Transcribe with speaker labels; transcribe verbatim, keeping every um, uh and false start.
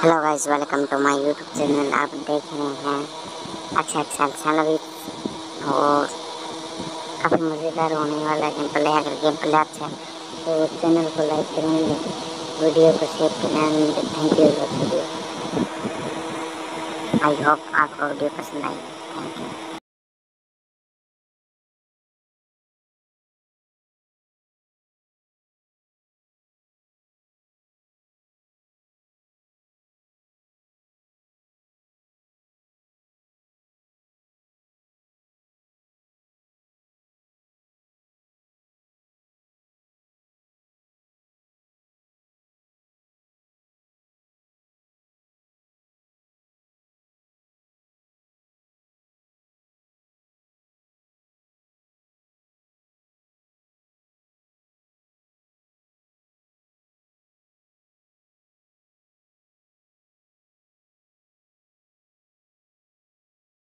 Speaker 1: Hello guys, welcome to my YouTube channel. आप देख रहे हैं अक्षय अक्षर चैनल और काफ़ी मज़ेदार होने वाला है गेम प्ले। अगर गेम प्ले अच्छा है तो चैनल को लाइक करेंगे, वीडियो को शेयर करेंगे। Thank you video. I hope आपको वीडियो पसंद आई। Thank you.